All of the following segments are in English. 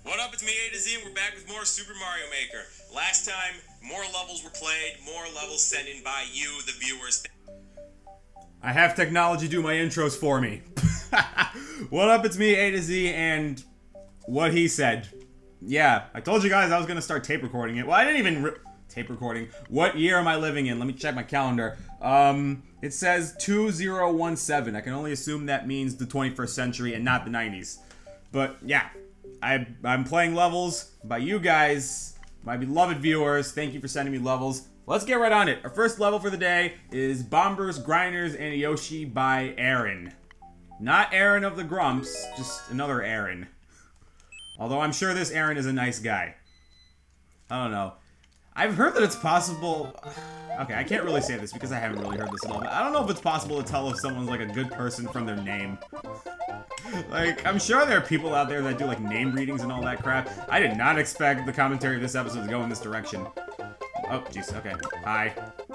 What up, it's me, A to Z, and we're back with more Super Mario Maker. Last time, more levels were played, more levels sent in by you, the viewers. I have technology do my intros for me. What up, it's me, A to Z, and what he said. Yeah, I told you guys I was gonna start tape recording it. Well, I didn't even tape recording. What year am I living in? Let me check my calendar. It says 2017. I can only assume that means the 21st century and not the 90s. But yeah, I'm playing levels by you guys, my beloved viewers. Thank you for sending me levels. Let's get right on it. Our first level for the day is Bombers, Grinders, and Yoshi by Aaron. Not Aaron of the Grumps, just another Aaron. Although I'm sure this Aaron is a nice guy. I don't know. I've heard that it's possible... Okay, I can't really say this because I haven't really heard this at all, but I don't know if it's possible to tell if someone's like a good person from their name. Like, I'm sure there are people out there that do like name readings and all that crap. I did not expect the commentary of this episode to go in this direction. Oh, jeez, okay. Hi.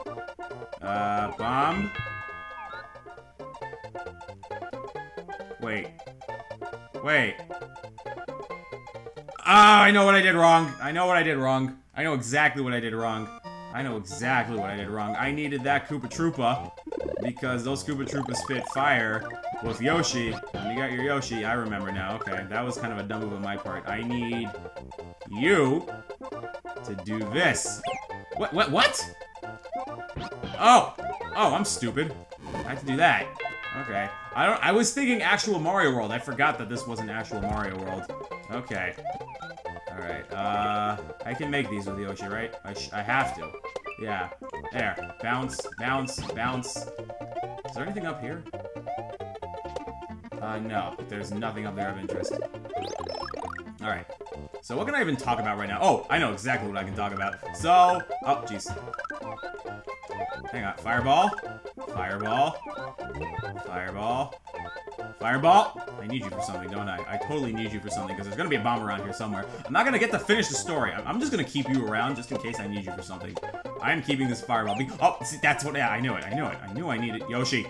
Bomb? Wait. Wait. Ah, I know what I did wrong. I know what I did wrong. I know exactly what I did wrong. I know exactly what I did wrong. I needed that Koopa Troopa because those Koopa Troopas spit fire with Yoshi. When you got your Yoshi, I remember now. Okay, that was kind of a dumb move on my part. I need you to do this. What? Oh, I'm stupid. I have to do that. Okay. I was thinking actual Mario World. I forgot that this wasn't actual Mario World. Okay. Alright, I can make these with Yoshi, right? I have to. Yeah. There. Bounce, bounce, bounce. Is there anything up here? No. There's nothing up there of interest. Alright. So what can I even talk about right now? Oh, I know exactly what I can talk about. So... Oh, jeez. Hang on. Fireball. Fireball. Fireball. Fireball! I need you for something, don't I? I totally need you for something, because there's gonna be a bomb around here somewhere. I'm not gonna get to finish the story. I'm just gonna keep you around, just in case I need you for something. I am keeping this fireball. Oh, see, that's what... Yeah, I knew it. I knew it. I knew I needed... Yoshi.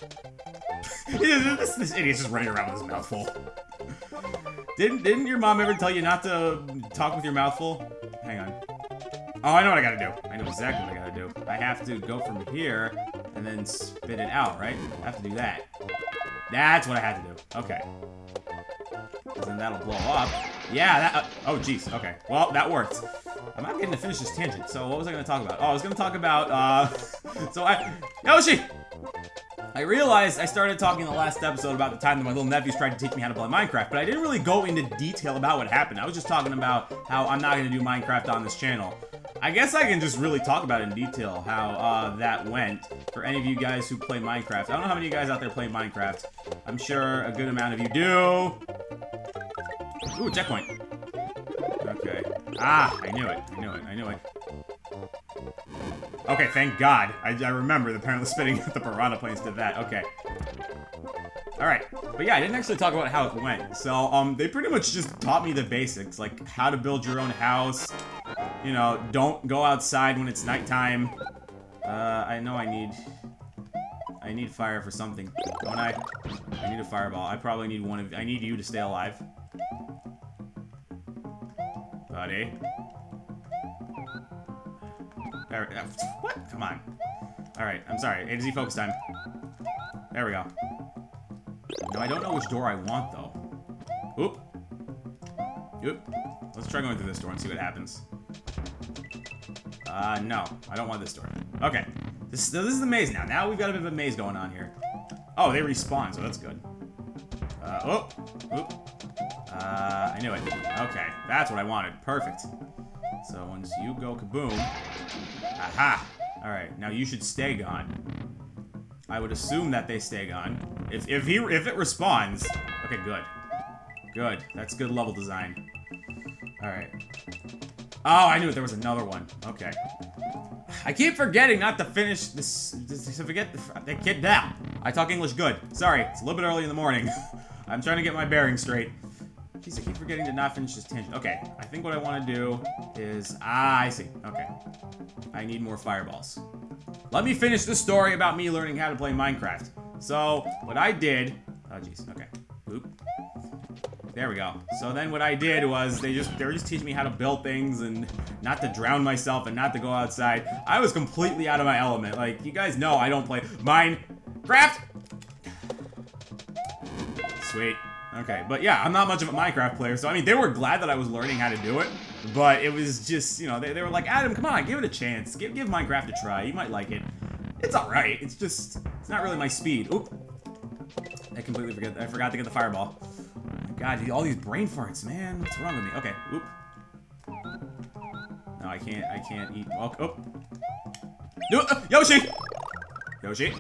This idiot's just running around with his mouth full. Didn't your mom ever tell you not to talk with your mouth full? Hang on. Oh, I know what I gotta do. I know exactly what I gotta do. I have to go from here, and then spit it out, right? I have to do that. That's what I had to do. Okay. Because then that'll blow up. Yeah, that... oh, jeez. Okay. Well, that worked. I'm not getting to finish this tangent. So, what was I going to talk about? Oh, I was going to talk about, Yoshi! I realized I started talking in the last episode about the time that my little nephews tried to teach me how to play Minecraft, but I didn't really go into detail about what happened. I was just talking about how I'm not going to do Minecraft on this channel. I guess I can just really talk about it in detail, how that went, for any of you guys who play Minecraft. I don't know how many of you guys out there play Minecraft. I'm sure a good amount of you do. Ooh, checkpoint. Okay. Ah, I knew it. I knew it. I knew it. Okay, thank God. I remember apparently spitting at the piranha planes did that. Okay. Alright. But yeah, I didn't actually talk about how it went. So, they pretty much just taught me the basics, like how to build your own house. You know, don't go outside when it's nighttime. I know I need fire for something, don't I? I need a fireball. I probably need one of... I need you to stay alive. Buddy. There, what? Come on. Alright, I'm sorry. A to Z focus time. There we go. No, I don't know which door I want, though. Oop. Oop. Let's try going through this door and see what happens. No. I don't want this door. Okay. This is the maze now. Now we've got a bit of a maze going on here. Oh, they respawn, so that's good. Oh. Oop. I knew it. Okay. That's what I wanted. Perfect. So once you go kaboom. Aha! Alright, now you should stay gone. I would assume that they stay gone. If it respawns. Okay, good. Good. That's good level design. Alright. Oh, I knew it. There was another one. Okay. I keep forgetting not to finish this. To forget the kid down. I talk English good. Sorry, it's a little bit early in the morning. I'm trying to get my bearings straight. Jeez, I keep forgetting to not finish this tangent. Okay, I think what I want to do is... Ah, I see. Okay. I need more fireballs. Let me finish the story about me learning how to play Minecraft. So, what I did... Oh, jeez. Okay. Oop. There we go. So then what I did was they were just teaching me how to build things and not to drown myself and not to go outside. I was completely out of my element. Like, you guys know I don't play Minecraft. Sweet. Okay, but yeah, I'm not much of a Minecraft player, so I mean, they were glad that I was learning how to do it, but it was just, you know, they were like, Adam, come on, give it a chance. Give Minecraft a try. You might like it. It's alright. It's just, it's not really my speed. Oop. I forgot to get the fireball. Oh my god, all these brain farts, man. What's wrong with me? Okay, oop. No, I can't eat. Oh. Yoshi! Yoshi!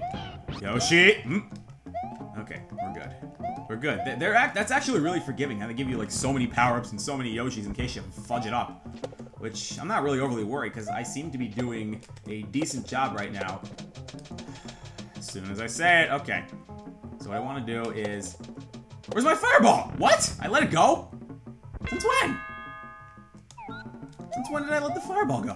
Okay, we're good. We're good. That's actually really forgiving, how they give you like so many power-ups and so many Yoshis in case you fudge it up. Which, I'm not really overly worried, because I seem to be doing a decent job right now. As soon as I say it, okay. So what I want to do is... Where's my fireball? What? I let it go? Since when? Since when did I let the fireball go?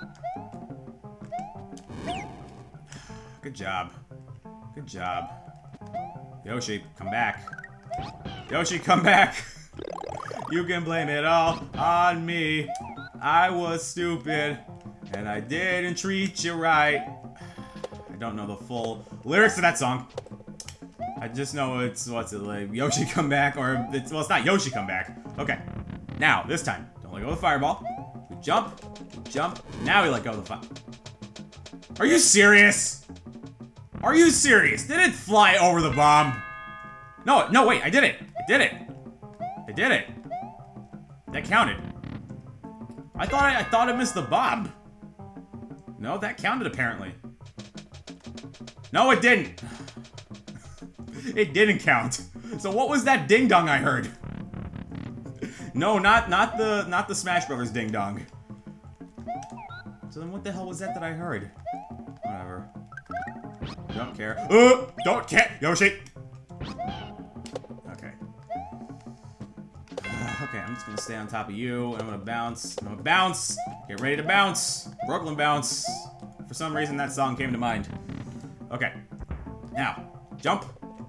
Good job. Good job. Yoshi, come back. Yoshi, come back. You can blame it all on me. I was stupid, and I didn't treat you right. I don't know the full lyrics to that song. I just know it's, what's it like, Yoshi come back, or it's, well, it's not Yoshi come back. Okay, now, this time, don't let go of the fireball. We jump, now we let go of the fire. Are you serious? Are you serious? Did it fly over the bomb? No, wait, I did it. I did it. That counted. I thought I missed the bomb. No, that counted apparently. No, it didn't. It didn't count. So what was that ding dong I heard? No, not the Smash Brothers ding dong. So then what the hell was that I heard? Whatever. Don't care. Don't care, Yoshi. Okay. Okay, I'm just gonna stay on top of you, and I'm gonna bounce. Get ready to bounce. Brooklyn bounce. For some reason, that song came to mind. Okay. Now, jump.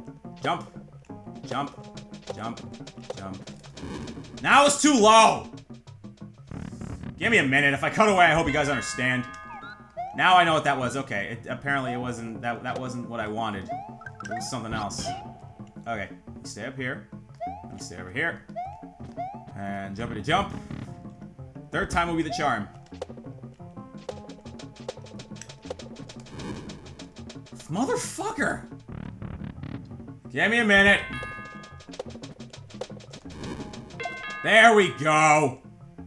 Now it's too low. Give me a minute. If I cut away, I hope you guys understand. Now I know what that was. Okay, apparently it wasn't, that wasn't what I wanted. It was something else. Okay, stay up here. Let me stay over here. And jumpity jump. Third time will be the charm. Motherfucker! Give me a minute. There we go.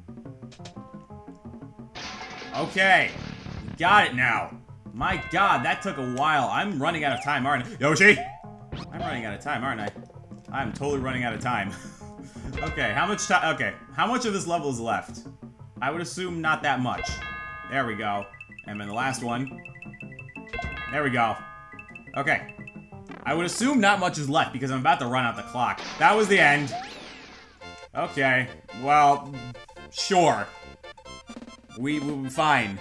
Okay. Got it now. My god, that took a while. I'm running out of time, aren't I? Yoshi! I'm running out of time, aren't I? I'm totally running out of time. Okay, how much time? Okay, how much of this level is left? I would assume not that much. There we go. And then the last one. There we go. Okay. I would assume not much is left because I'm about to run out the clock. That was the end. Okay. Well, sure. We fine.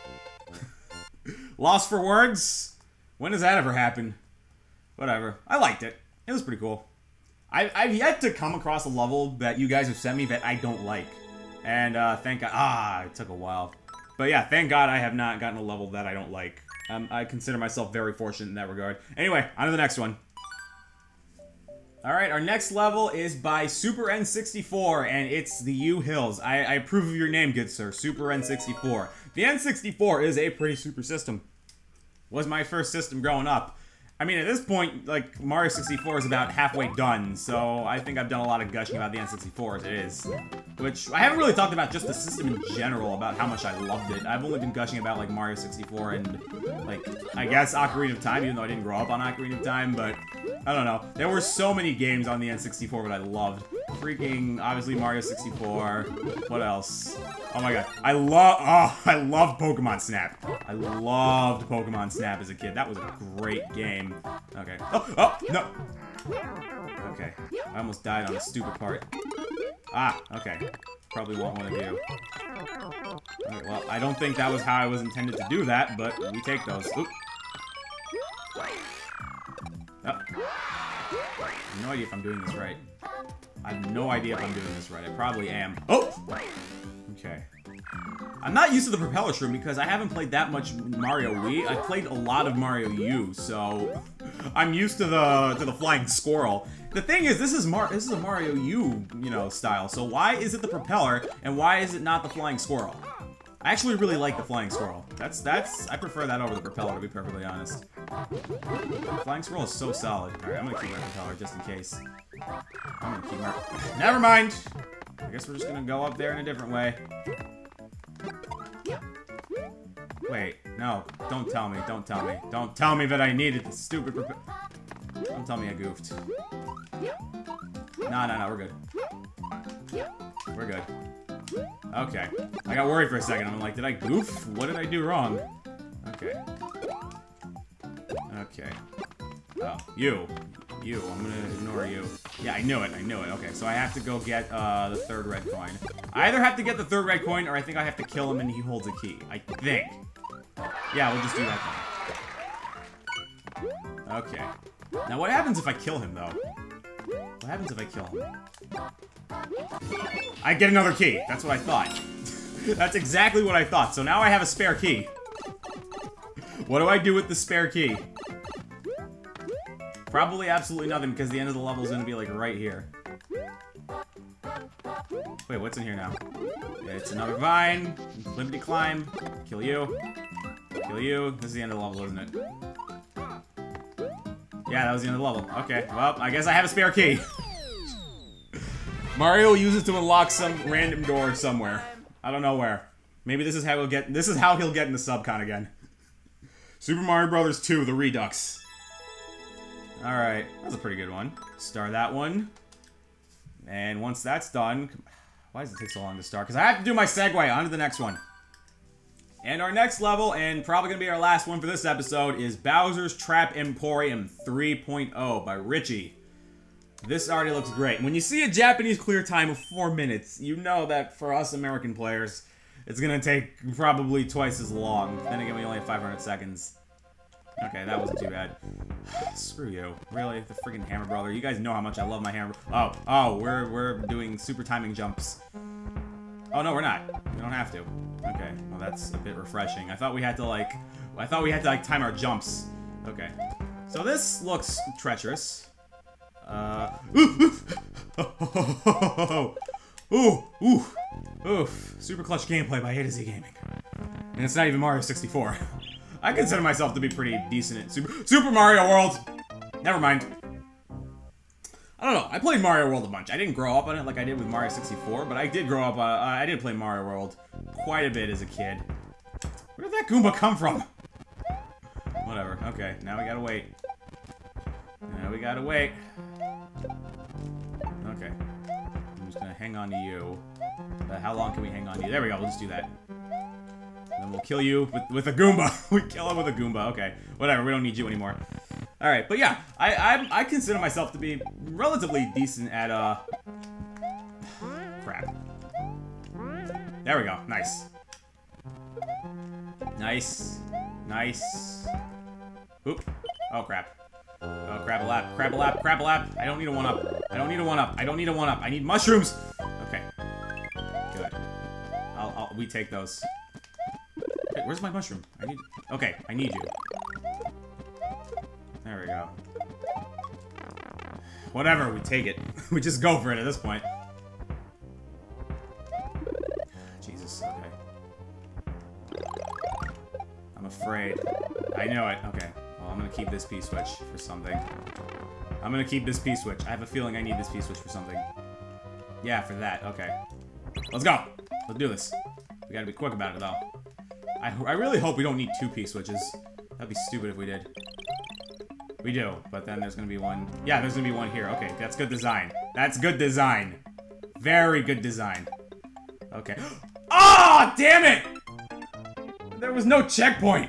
Lost for words? When does that ever happen? Whatever. I liked it. It was pretty cool. I've yet to come across a level that you guys have sent me that I don't like. And thank God. It took a while. But yeah, thank God I have not gotten a level that I don't like. I consider myself very fortunate in that regard. Anyway, on to the next one. Alright, our next level is by Super N64, and it's the U Hills. I approve of your name, good sir. Super N64. The N64 is a pretty super system. Was my first system growing up. I mean, at this point, like, Mario 64 is about halfway done, so I think I've done a lot of gushing about the N64 as it is. Which, I haven't really talked about just the system in general, about how much I loved it. I've only been gushing about, like, Mario 64 and, like, I guess Ocarina of Time, even though I didn't grow up on Ocarina of Time, but I don't know. There were so many games on the N64 that I loved. Freaking, obviously, Mario 64. What else? Oh my god. I loved Pokemon Snap. I loved Pokemon Snap as a kid. That was a great game. Okay. Oh, no! Okay. I almost died on the stupid part. Ah, okay. Probably want one of you. Okay, well, I don't think that was how I was intended to do that, but we take those. Oop. Oh. I have no idea if I'm doing this right. I have no idea if I'm doing this right. I probably am. Oh! Okay. I'm not used to the propeller shroom because I haven't played that much Mario Wii. I played a lot of Mario U, so I'm used to the flying squirrel. The thing is, this is a Mario U, you know, style. So why is it the propeller and why is it not the flying squirrel? I actually really like the flying squirrel. I prefer that over the propeller, to be perfectly honest. The flying squirrel is so solid. Alright, I'm gonna keep my propeller just in case. I'm gonna keep my... Never mind! I guess we're just gonna go up there in a different way. Wait, no. Don't tell me. Don't tell me. Don't tell me that I needed the stupid propeller. Don't tell me I goofed. No, we're good. We're good. Okay. I got worried for a second. I'm like, did I goof? What did I do wrong? Okay. Okay. Oh, you. I'm gonna ignore you. Yeah, I knew it. Okay, so I have to go get the third red coin. I either have to get the third red coin, or I think I have to kill him and he holds a key. I think. Yeah, we'll just do that then. Okay. Now, what happens if I kill him, though? What happens if I kill him? I get another key. That's what I thought. That's exactly what I thought. So now I have a spare key. What do I do with the spare key? Probably absolutely nothing, because the end of the level is going to be, like, right here. Wait, what's in here now? It's another vine. Flippity climb. Kill you. Kill you. This is the end of the level, isn't it? Yeah, that was the end of the level. Okay, well, I guess I have a spare key. Mario will use it to unlock some random door somewhere. I don't know where. Maybe this is how he'll get. This is how he'll get into Subcon again. Super Mario Bros. 2: The Redux. All right, that's a pretty good one. Star that one. And once that's done, why does it take so long to start? Because I have to do my segue on to the next one. And our next level, and probably going to be our last one for this episode, is Bowser's Trap Emporium 3.0 by Richie. This already looks great. When you see a Japanese clear time of 4 minutes, you know that for us American players, it's going to take probably twice as long. Then again, we only have 500 seconds. Okay, that wasn't too bad. Screw you. Really? The freaking Hammer Brother. You guys know how much I love my Hammer... Oh, we're doing super timing jumps. Oh, no, we're not. We don't have to. Okay, well, that's a bit refreshing. I thought we had to, like, time our jumps. Okay. So this looks treacherous. Oof. Super clutch gameplay by A to Z Gaming. And it's not even Mario 64. I consider myself to be pretty decent at Super Mario World! Never mind. I don't know, I played Mario World a bunch. I didn't grow up on it like I did with Mario 64, but I did grow up, I did play Mario World quite a bit as a kid. Where did that Goomba come from? Whatever, okay, now we gotta wait. Okay. I'm just gonna hang on to you. How long can we hang on to you? There we go, we'll just do that. And then we'll kill you with a Goomba. We kill him with a Goomba, okay. Whatever, we don't need you anymore. Alright, but yeah, I consider myself to be relatively decent at, crap. There we go, nice. Nice. Oop. Oh, crap. Oh, crap-a-lap. I don't need a one-up. I need mushrooms! Okay. Good. We take those. Wait, where's my mushroom? Okay, I need you. There we go. Whatever, we take it. We just go for it at this point. Jesus, okay. I'm afraid. I know it. Okay. Well, I'm gonna keep this P-switch for something. I have a feeling I need this P-switch for something. Yeah, for that. Okay. Let's go! Let's do this. We gotta be quick about it, though. I really hope we don't need 2 P-switches. That'd be stupid if we did. We do, but then there's gonna be one... Yeah, there's gonna be one here. Okay, that's good design. That's good design. Very good design. Okay. Oh, damn it! There was no checkpoint!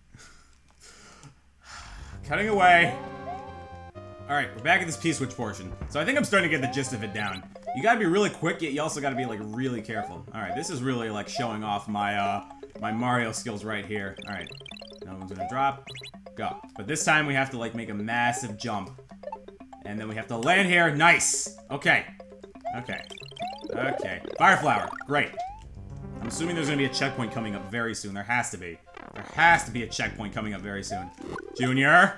Cutting away. Alright, we're back at this P-switch portion. So I think I'm starting to get the gist of it down. You gotta be really quick, yet you also gotta be, like, really careful. Alright, this is really, like, showing off my, my Mario skills right here. Alright. No one's gonna drop. Go. But this time we have to, like, make a massive jump. And then we have to land here. Nice! Okay. Okay. Okay. Fire flower. Great. I'm assuming there's gonna be a checkpoint coming up very soon. There has to be. There has to be a checkpoint coming up very soon. Junior!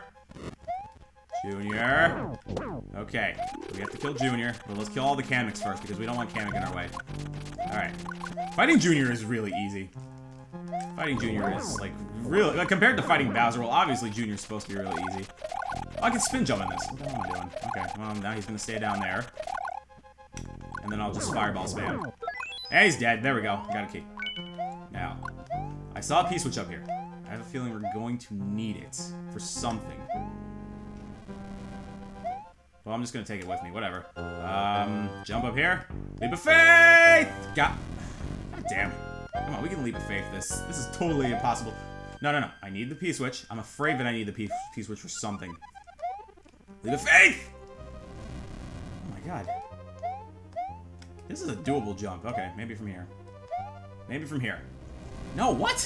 Junior! Okay. We have to kill Junior, but let's kill all the Kameks first because we don't want Kamek in our way. Alright. Fighting Junior is really easy. Fighting Junior is, like, really... Like, compared to fighting Bowser, well, obviously Junior's supposed to be really easy. Oh, I can spin jump in this. What the hell am I doing? Okay, well, now he's gonna stay down there. And then I'll just fireball spam. Hey, he's dead. There we go. Got a key. Now, I saw a P-switch up here. I have a feeling we're going to need it for something. Well, I'm just gonna take it with me. Whatever. Jump up here. Leap of faith! God damn. Come on, we can leap of faith this. This is totally impossible. No, no, no. I need the P-switch. I'm afraid that I need the P-switch for something. Leap of faith! Oh my god. This is a doable jump. Okay, maybe from here. Maybe from here. No, what?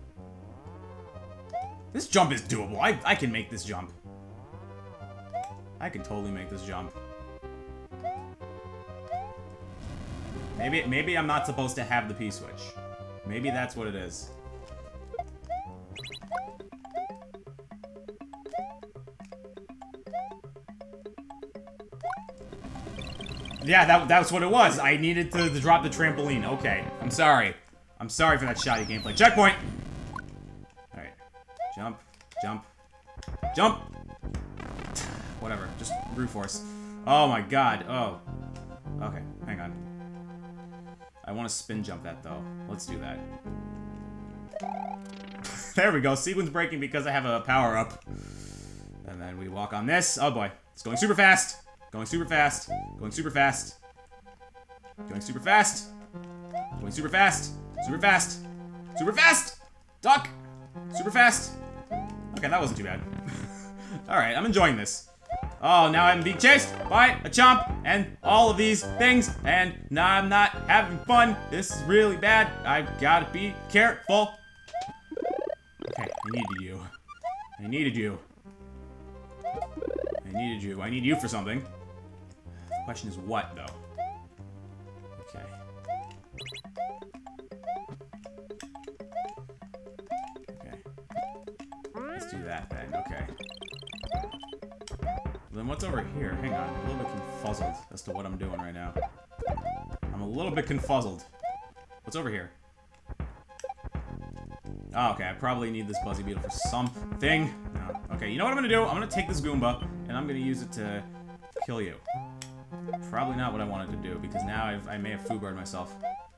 This jump is doable. I can make this jump. I can totally make this jump. Maybe I'm not supposed to have the P-switch. Maybe that's what it is. Yeah, that's what it was. I needed to drop the trampoline. Okay, I'm sorry. I'm sorry for that shoddy gameplay. Checkpoint! Alright. Jump. Jump. Jump! Whatever. Just brute force. Oh my god. Oh. Okay, hang on. I want to spin jump that, though. Let's do that. There we go. Sequence breaking because I have a power-up. And then we walk on this. Oh boy. It's going super fast. Going super fast. Going super fast. Going super fast. Going super fast. Super fast. Super fast! Duck! Super fast. Okay, that wasn't too bad. Alright, I'm enjoying this. Oh, now I'm being chased by a chomp and all of these things, and now I'm not having fun. This is really bad. I've got to be careful. Okay, I needed you. I needed you. I needed you. I need you for something. The question is what, though? Okay. Okay. Let's do that then. Okay. Then what's over here? Hang on. I'm a little bit confuzzled as to what I'm doing right now. I'm a little bit confuzzled. What's over here? Oh, okay. I probably need this Buzzy Beetle for something. No. Okay, you know what I'm gonna do? I'm gonna take this Goomba, and I'm gonna use it to kill you. Probably not what I wanted to do, because now I may have foobarred myself.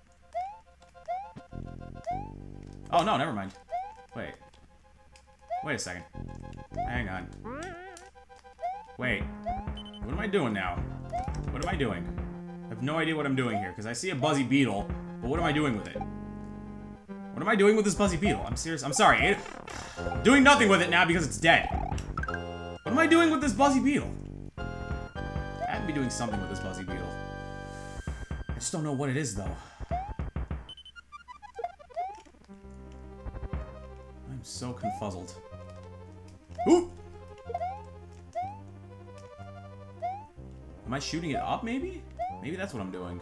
Oh, no, never mind. Wait. Wait a second. Hang on. Wait. What am I doing now? What am I doing? I have no idea what I'm doing here, because I see a Buzzy Beetle, but what am I doing with it? What am I doing with this Buzzy Beetle? I'm serious. I'm sorry. I'm doing nothing with it now because it's dead. What am I doing with this Buzzy Beetle? I have to be doing something with this Buzzy Beetle. I just don't know what it is, though. I'm so confuzzled. Ooh! Am I shooting it up, maybe? Maybe that's what I'm doing.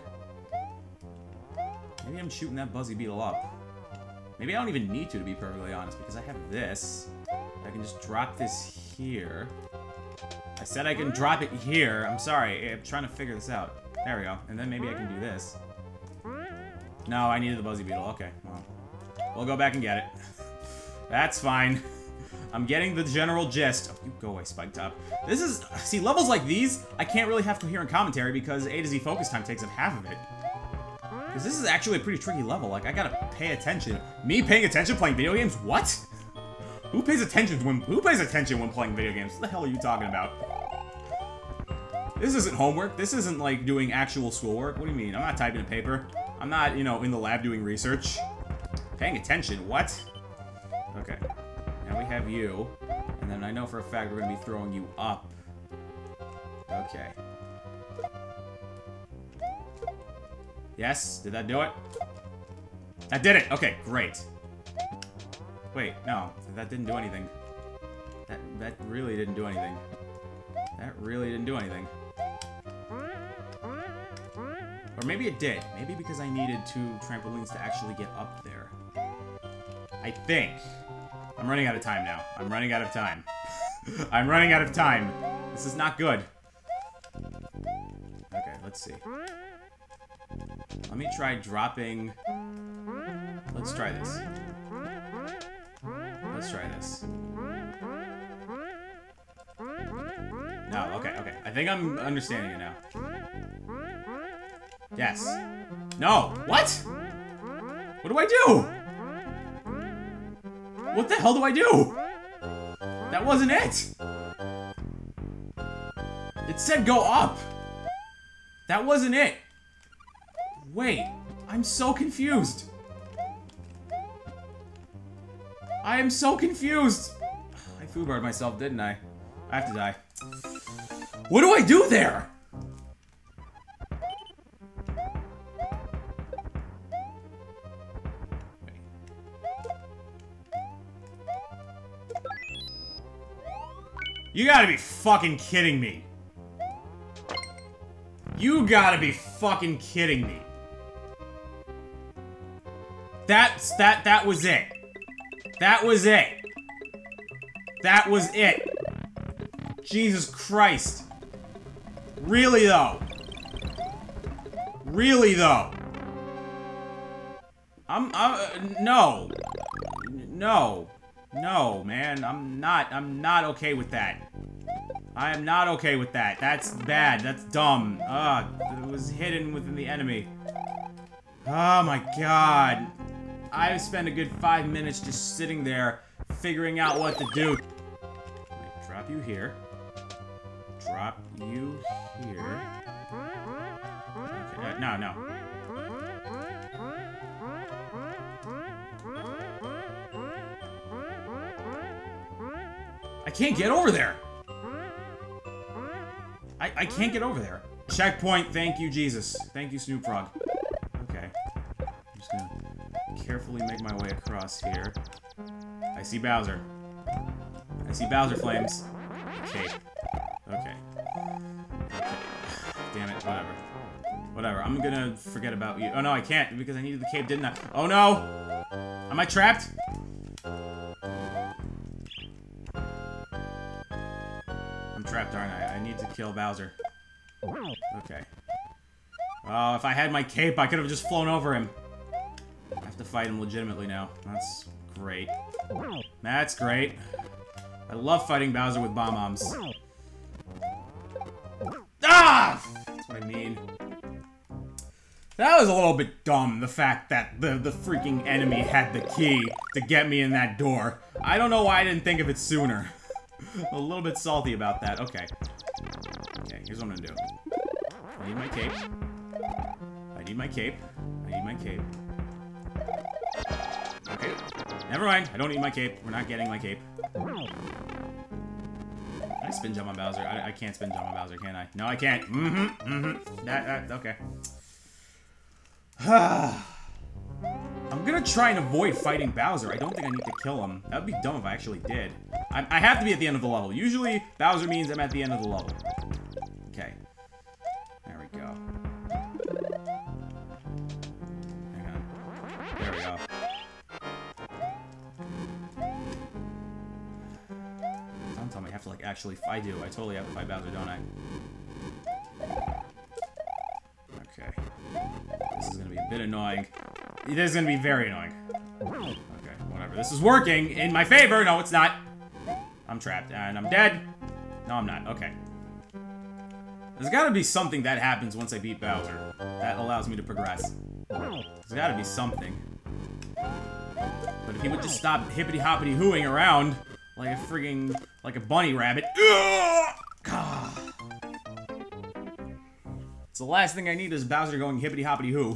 Maybe I'm shooting that Buzzy Beetle up. Maybe I don't even need to be perfectly honest, because I have this. I can just drop this here. I said I can drop it here. I'm sorry. I'm trying to figure this out. There we go. And then maybe I can do this. No, I needed the Buzzy Beetle. Okay, well. We'll go back and get it. That's fine. I'm getting the general gist. Oh, you go away, Spike Top. This is... See, levels like these, I can't really have coherent commentary because A to Z focus time takes up half of it. Because this is actually a pretty tricky level. Like, I gotta pay attention. Me paying attention playing video games? What? Who pays attention when playing video games? What the hell are you talking about? This isn't homework. This isn't, like, doing actual schoolwork. What do you mean? I'm not typing a paper. I'm not, you know, in the lab doing research. Paying attention? What? Okay. Now we have you. And then I know for a fact we're gonna be throwing you up. Okay. Yes? Did that do it? That did it! Okay, great. Wait, no. That didn't do anything. That really didn't do anything. That really didn't do anything. Or maybe it did. Maybe because I needed 2 trampolines to actually get up there. I think. I'm running out of time now. I'm running out of time. I'm running out of time. This is not good. Okay, let's see. Let me try dropping... Let's try this. Let's try this. No, okay, okay. I think I'm understanding it now. Yes. No! What? What do I do? What the hell do I do? That wasn't it! It said go up! That wasn't it! Wait, I'm so confused! I am so confused! I foobarred myself, didn't I? I have to die. What do I do there? You gotta be fucking kidding me. You gotta be fucking kidding me. That was it. That was it. That was it. Jesus Christ. Really though? Really though? No. No. No, man. I'm not okay with that. I am not okay with that. That's bad. That's dumb. It was hidden within the enemy. Oh my god. I spent a good 5 minutes just sitting there figuring out what to do. Wait, drop you here. Drop you here. Okay, no, no. I can't get over there. I can't get over there. Checkpoint, thank you, Jesus. Thank you, Snoop Frog. Okay. I'm just gonna carefully make my way across here. I see Bowser. I see Bowser Flames. Okay. Okay. Okay. Damn it, whatever. Whatever, I'm gonna forget about you. Oh no, I can't, because I needed the cape, didn't I? Oh no! Am I trapped? I'm trapped, aren't I? I need to kill Bowser. Okay. Oh, if I had my cape, I could have just flown over him. I have to fight him legitimately now. That's great. That's great. I love fighting Bowser with Bob-Ombs. Ah! That's what I mean. That was a little bit dumb, the fact that the freaking enemy had the key to get me in that door. I don't know why I didn't think of it sooner. A little bit salty about that. Okay. Okay, here's what I'm gonna do. I need my cape. I need my cape. I need my cape. Okay. Never mind. I don't need my cape. We're not getting my cape. Can I spin jump on Bowser? I can't spin jump on Bowser, can I? No, I can't. Okay. I'm gonna try and avoid fighting Bowser. I don't think I need to kill him. That would be dumb if I actually did. I have to be at the end of the level. Usually, Bowser means I'm at the end of the level. Okay. There we go. Hang on. There we go. Don't tell me I have to, like, actually... I do. I totally have to fight Bowser, don't I? Okay. This is gonna be a bit annoying. This is gonna be very annoying. Okay, whatever. This is working in my favor. No, it's not. I'm trapped and I'm dead. No, I'm not. Okay. There's gotta be something that happens once I beat Bowser that allows me to progress. There's gotta be something. But if he would just stop hippity-hoppity-hooing around like a frigging... like a bunny rabbit. It's the last thing I need is Bowser going hippity-hoppity-hoo.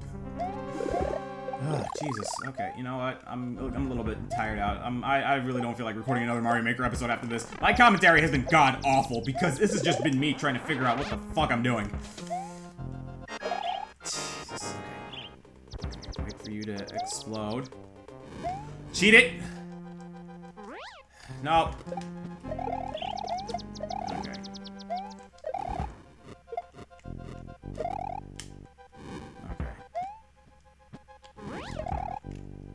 Jesus. Okay, you know what? I'm a little bit tired out. I really don't feel like recording another Mario Maker episode after this. My commentary has been god-awful because this has just been me trying to figure out what the fuck I'm doing. Jesus, okay. Wait for you to explode. Cheat it! No. Okay.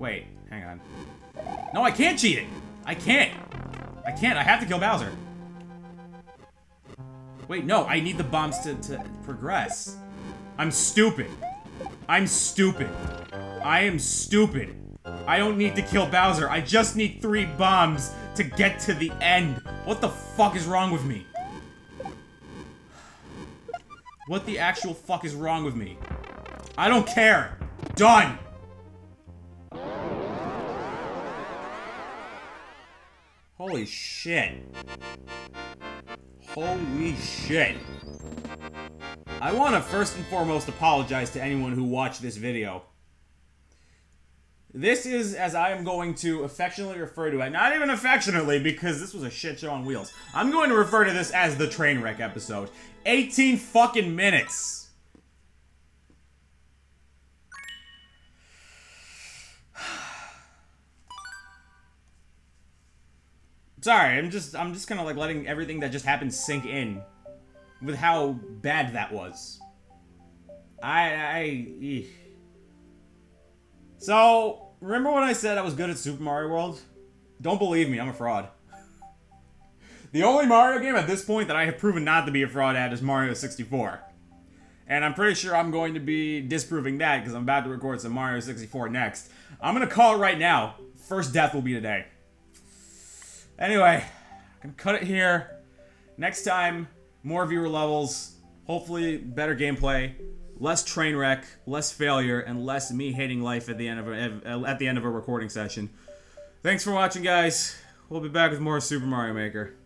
Wait, hang on. No, I can't cheat it! I can't! I can't, I have to kill Bowser. Wait, no, I need the bombs to progress. I'm stupid. I'm stupid. I am stupid. I don't need to kill Bowser. I just need 3 bombs to get to the end. What the fuck is wrong with me? What the actual fuck is wrong with me? I don't care. Done. Holy shit. Holy shit. I want to first and foremost apologize to anyone who watched this video. This is, as I am going to affectionately refer to it, not even affectionately because this was a shit show on wheels. I'm going to refer to this as the Trainwreck episode. 18 fucking minutes. Sorry, I'm just kind of like letting everything that just happened sink in with how bad that was. So, remember when I said I was good at Super Mario World? Don't believe me, I'm a fraud. The only Mario game at this point that I have proven not to be a fraud at is Mario 64. And I'm pretty sure I'm going to be disproving that because I'm about to record some Mario 64 next. I'm going to call it right now. First death will be today. Anyway, I'm going to cut it here. Next time, more viewer levels, hopefully better gameplay, less train wreck, less failure, and less me hating life at the end of a recording session. Thanks for watching, guys. We'll be back with more Super Mario Maker.